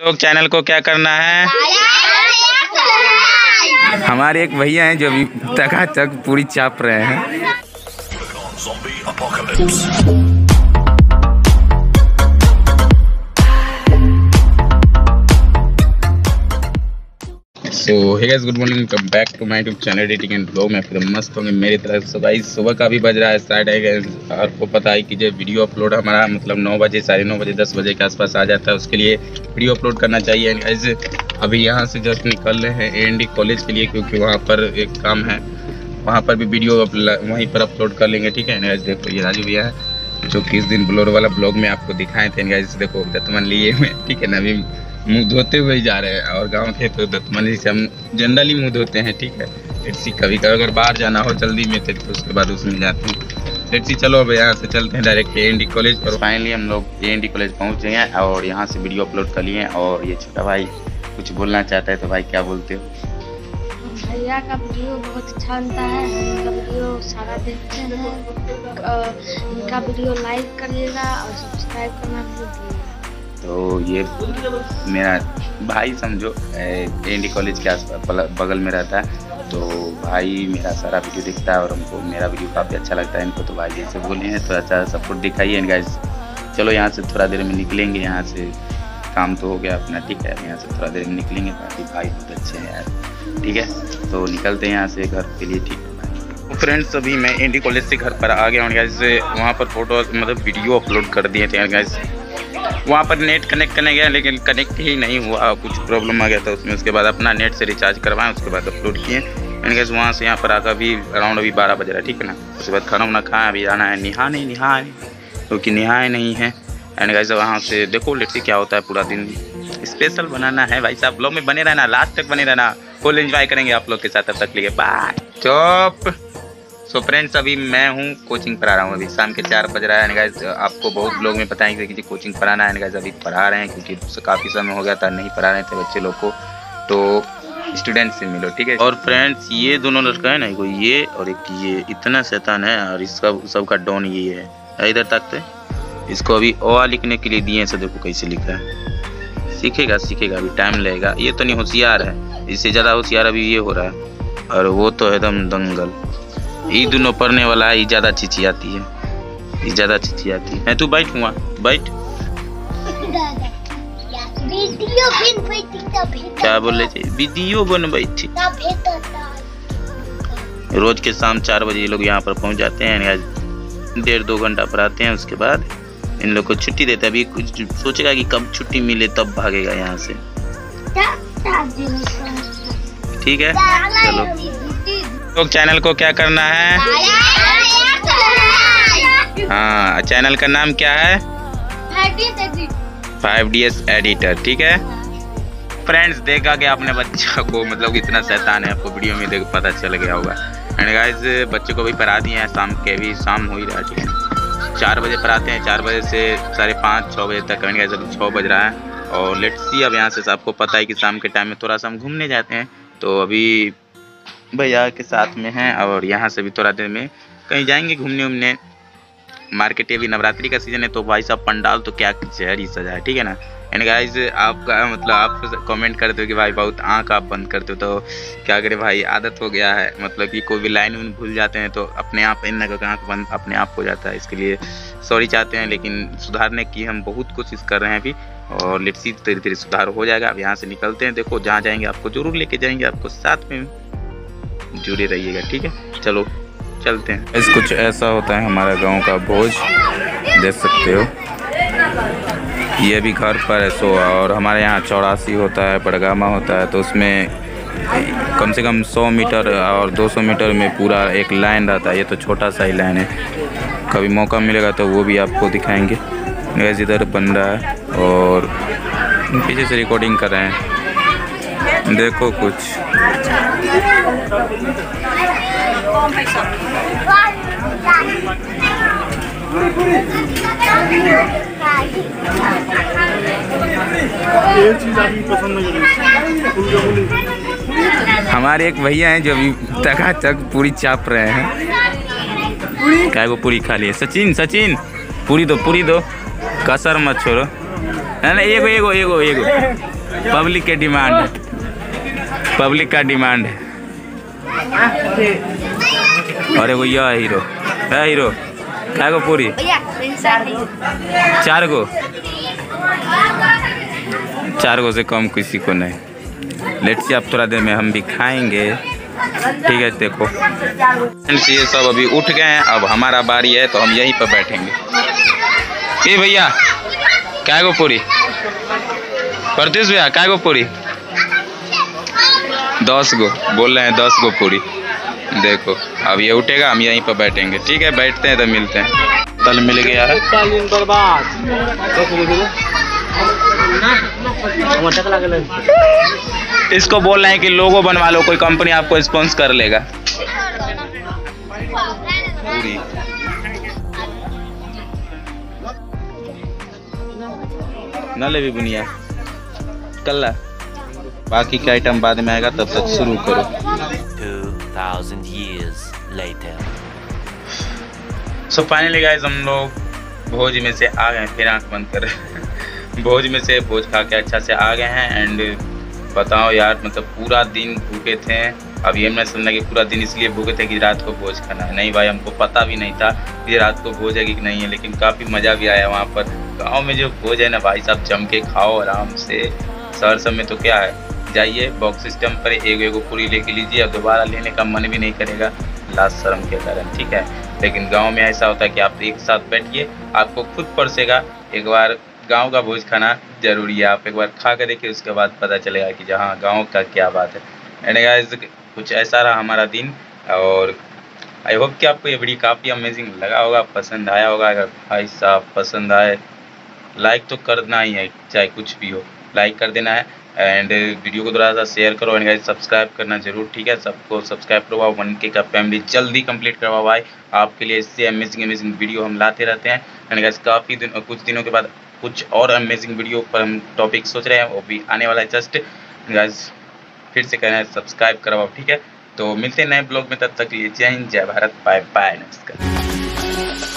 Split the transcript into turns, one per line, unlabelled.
लोग चैनल को क्या करना है। हमारे एक भैया हैं जो अभी चकाचक पूरी चाप रहे हैं। So hey guys, good morning, welcome back to my YouTube channel editing and blog में फिर मस्त होंगे मेरी तरफ से। भाई सुबह का भी बज रहा है स्टार्ट है। आपको पता है कि जो वीडियो अपलोड हमारा मतलब 9 बजे, 9:30 बजे, 10 बजे के आसपास आ जाता है। उसके लिए वीडियो अपलोड करना चाहिए। ऐसे अभी यहाँ से जस्ट निकल रहे हैं AND कॉलेज के लिए, क्योंकि वहाँ पर एक काम है, वहाँ पर भी वीडियो वहीं पर अपलोड कर लेंगे। ठीक है गाइस, देखो ये राजू भैया है जो कि इस दिन ब्लोर वाला ब्लॉग में आपको दिखाए थे गाइस। देखो दतमन लिए हुए, ठीक है ना, अभी मुंह धोते हुए ही जा रहे हैं। और गांव के तो दतमन से हम जनरली मुंह धोते हैं। ठीक है, लेट्स सी कभी अगर बाहर जाना हो जल्दी में तो उसके बाद उसमें जाते हैं। लेट्स सी, चलो अब यहाँ से चलते हैं डायरेक्ट AND कॉलेज। और फाइनली हम लोग AND कॉलेज पहुँच गए हैं और यहाँ से वीडियो अपलोड कर लिए। और ये छोटा भाई कुछ बोलना चाहता है, तो भाई क्या बोलते हो?
भैया का वीडियो बहुत अच्छा बनता है, इनका वीडियो सारा देखते हैं। इनका वीडियो लाइक करिएगा और सब्सक्राइब करना भूल जाइएगा।
तो ये मेरा भाई समझो AND कॉलेज के आसपास बगल में रहता है। तो भाई मेरा सारा वीडियो देखता है और हमको मेरा वीडियो काफ़ी अच्छा लगता है इनको। तो भाई जैसे बोले हैं तो अच्छा सपोर्ट दिखाइए गाइस। चलो यहाँ से थोड़ा देर में निकलेंगे, यहाँ से काम तो हो गया अपना। ठीक है, यहाँ से थोड़ा देर में निकलेंगे। बाकी भाई बहुत अच्छे हैं यार। ठीक है, तो निकलते हैं यहाँ से घर के लिए। ठीक है तो फ्रेंड्स, अभी मैं AND कॉलेज से घर पर आ गया हूँ गाइस। वहाँ पर फोटो मतलब वीडियो अपलोड कर दिए थे गाइस। वहाँ पर नेट कनेक्ट करने गया लेकिन कनेक्ट ही नहीं हुआ, कुछ प्रॉब्लम आ गया था उसमें। उसके बाद अपना नेट से रिचार्ज करवाएं, उसके बाद अपलोड किए। एंड गाइस वहाँ से यहाँ पर आकर अभी अराउंड अभी 12 बज रहा है। ठीक है ना, उसके बाद खाना वाना खाएं, अभी जाना है नहाने क्योंकि नहाए नहीं है। एंड गाइस वहाँ से देखो लेट्स सी क्या होता है। पूरा दिन स्पेशल बनाना है भाई साहब। ब्लॉग में बने रहना, लास्ट तक बने रहना, फुल एंजॉय करेंगे आप लोग के साथ। तब तक लिए बाय चुप। सो फ्रेंड्स, अभी मैं हूँ कोचिंग पढ़ा रहा हूँ। अभी शाम के 4 बज रहा है। गाइस आपको बहुत लोग में पता है कि कोचिंग पढ़ाना है। गाइस अभी पढ़ा रहे हैं क्योंकि काफ़ी समय हो गया था नहीं पढ़ा रहे थे बच्चे लोग को। तो स्टूडेंट से मिलो, ठीक है। और फ्रेंड्स, ये दोनों लड़का है ना, कोई ये और एक ये, इतना शैतान है और इसका सबका डॉन ये है। इधर तक इसको अभी ओ लिखने के लिए दिए, से देखो कैसे लिखा है। सीखेगा अभी टाइम लगेगा। ये तो नहीं होशियार है, इससे ज़्यादा होशियार अभी ये हो रहा है। और वो तो एकदम दंगल। ये दोनों पढ़ने वाला है, ये ज़्यादा चिचियाती है। तू बैठ हुआ बैठ। क्या बोले थे? वीडियो बन बैठी। रोज के शाम 4 बजे ये लोग यहाँ पर पहुँच जाते हैं। 1.5-2 घंटा पढ़ाते हैं, उसके बाद इन लोग को छुट्टी देते हैं। अभी कुछ सोचेगा कि कब छुट्टी मिले तब भागेगा यहाँ से। ठीक है, चलो लोग चैनल को क्या करना है। हाँ, चैनल का नाम क्या है? 5DS editor. ठीक है फ्रेंड्स, देखा कि आपने बच्चा को मतलब कितना शैतान है, आपको वीडियो में देख पता चल गया होगा। एंड गाइस बच्चे को भी पढ़ा दिए हैं, शाम के भी शाम हो ही रहा है। ठीक है, 4 बजे पढ़ाते हैं, 4 बजे से 5:30-6 बजे तक। गाइस अभी 6 बज रहा है। और लेट्स सी, अब यहाँ से आपको पता है कि शाम के टाइम में थोड़ा सा हम घूमने जाते हैं। तो अभी भैया के साथ में हैं और यहाँ से भी थोड़ा देर में कहीं जाएंगे घूमने। मार्केट अभी नवरात्रि का सीजन है, तो भाई साहब पंडाल तो क्या शहर सजा है। ठीक है ना। एंड गाइस आपका मतलब आप कमेंट करते हो कि भाई बहुत आँख आप बंद करते हो, तो क्या करें भाई, आदत हो गया है। मतलब कि कोई भी लाइन में भूल जाते हैं तो अपने आप इन आँख बंद अपने आप हो जाता है। इसके लिए सॉरी चाहते हैं, लेकिन सुधारने की हम बहुत कोशिश कर रहे हैं अभी। और लेट्स सी धीरे धीरे सुधार हो जाएगा। अब यहाँ से निकलते हैं। देखो जहाँ जाएंगे आपको जरूर लेके जाएंगे, आपको साथ में जुड़े रहिएगा। ठीक है, चलो चलते हैं। इस कुछ ऐसा होता है हमारा गांव का भोज, देख सकते हो। ये भी घर पर है। सो और हमारे यहाँ 84 होता है, बड़गामा होता है। तो उसमें कम से कम 100 मीटर और 200 मीटर में पूरा एक लाइन रहता है। ये तो छोटा सा ही लाइन है, कभी मौका मिलेगा तो वो भी आपको दिखाएंगे। गैस इधर बन रहा है और पीछे से रिकॉर्डिंग कर रहे हैं। देखो कुछ हमारे एक भैया हैं जो अभी चकाचक पूरी चाप रहे हैं। क्या वो पूरी खा लिए? सचिन पूरी दो, कसर मत छोड़ो। नहीं एगो पब्लिक के डिमांड है, पब्लिक का डिमांड है। अरे भैया हीरो है, हीरो क्या को पूरी 4 गो से कम किसी को नहीं। लेट्स सी, अब थोड़ा देर में हम भी खाएंगे, ठीक है। देखो फ्रेंड्स, ये सब अभी उठ गए हैं, अब हमारा बारी है तो हम यहीं पर बैठेंगे। ए भैया क्या को पूरी, प्रत्युष भैया क्या को पूरी? 10 गो बोल रहे हैं, 10 गो पूरी। देखो अब ये उठेगा, हम यहीं पर बैठेंगे, ठीक है। बैठते हैं तो मिलते हैं। तल मिल गया है। इसको बोल रहे हैं कि लोगो बनवा लो, कोई कंपनी आपको स्पॉन्सर कर लेगा। पूरी न ले भी बुनिया कल्ला, बाकी का आइटम बाद में आएगा, तब तक शुरू करो।
2000 years later.
So finally guys, हम लोग भोज में से आ गए, फिर आंख बंद कर भोज में से भोज खा के अच्छा से आ गए हैं। एंड बताओ यार, मतलब पूरा दिन भूखे थे। अब ये मैं समझा कि पूरा दिन इसलिए भूखे थे कि रात को भोज खाना है। नहीं भाई, हमको पता भी नहीं था कि रात को भोज है कि नहीं है, लेकिन काफ़ी मज़ा भी आया वहाँ पर। गाँव में जो भोज है ना भाई साहब, जम के खाओ आराम से। शहर सब में तो क्या है, जाइए बॉक्स सिस्टम पर एगो पूरी लेके लीजिए, अब दोबारा लेने का मन भी नहीं करेगा लास्ट शर्म के कारण, ठीक है। लेकिन गांव में ऐसा होता है कि आप एक साथ बैठिए, आपको खुद परसेगा। एक बार गांव का भोज खाना जरूरी है, आप एक बार खा कर देखिए, उसके बाद पता चलेगा कि जहाँ गांव का क्या बात है। एंड गाइस, कुछ ऐसा रहा हमारा दिन, और आई होप कि आपको ये वीडियो काफ़ी अमेजिंग लगा होगा, पसंद आया होगा। अगर भाई साहब पसंद आए, लाइक तो करना ही है, चाहे कुछ भी हो, लाइक कर देना है। एंड वीडियो को थोड़ा सा शेयर करो, एंड गाइस सब्सक्राइब करना जरूर, ठीक है। सबको सब्सक्राइब करवाओ, 1K का फैमिली जल्दी कंप्लीट करवाओ भाई। आपके लिए इससे अमेजिंग वीडियो हम लाते रहते हैं। एंड गाइस कुछ दिनों के बाद कुछ और अमेजिंग वीडियो पर हम टॉपिक सोच रहे हैं, वो भी आने वाला है जस्ट। गाइस फिर से कहना है सब्सक्राइब करवाओ, ठीक है। तो मिलते हैं नए ब्लॉग में, तब तक के लिए जय हिंद, जय भारत, बाय बाय, नमस्कार।